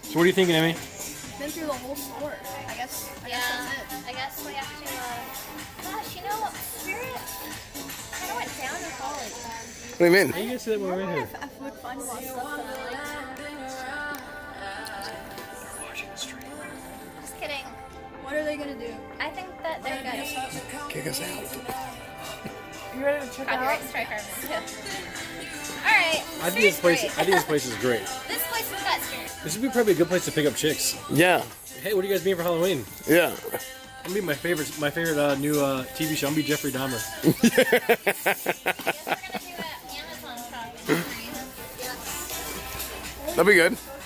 So what are you thinking, Emmy? Been through the whole store. I guess that's it. I guess we have to, gosh, you know, Spirit kind of went down in college. What do you mean? How you guys say that when we're in here? I would find a lot of stuff that I like. Just kidding. What are they gonna do? I think that they're good. Kick us out. You ready to check Copyright strike our video. Alright. I think this place is great. This place has got Spirit. This would be probably a good place to pick up chicks. Yeah. Hey, what are you guys being for Halloween? Yeah. I'm gonna be my favorite new TV show. I'm gonna be Jeffrey Dahmer. I guess we're gonna do Amazon shopping. That'd be good.